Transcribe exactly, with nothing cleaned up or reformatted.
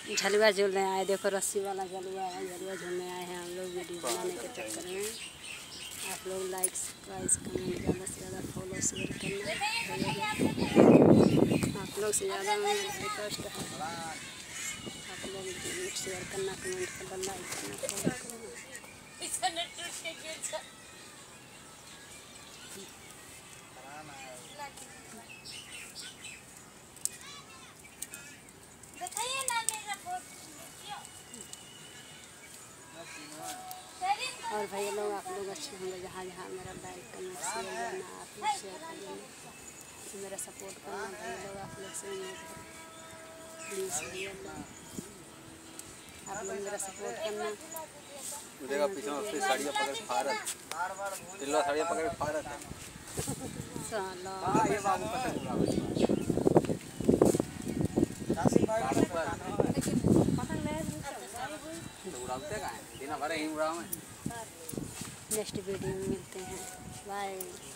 झलुआ झूलने आए, देखो रस्सी वाला झलुआ है, झलुआ झूलने आए हैं हम लोग वीडियो बनाने के चक्कर में। आप लोग लाइक सब्सक्राइब कमेंट ज़्यादा से ज़्यादा फॉलो शेयर करना, आप लोग से ज़्यादा में रिक्वेस्ट है, आप लोग शेयर करना, कमेंट करना, लाइक करना, फॉलो करना। और भैया लोग आप लोग अच्छे होंगे, जहाँ जहाँ मेरा लाइक करना शेयर करना, आप लोग शेयर कर देना, मेरा सपोर्ट करना भैया लोग, आप लोग से प्लीज़ भैया लोग आप लोग मेरा सपोर्ट करना। देखा पीछे उसकी साड़ियाँ पकड़ खा रहा था, पिल्ला साड़ियाँ पकड़ खा रहा था। साला ये बाबू पसंद हुआ उड़ाते का है दिन भर यहीं उड़ाओ में। नेक्स्ट वीडियो में मिलते हैं, बाय।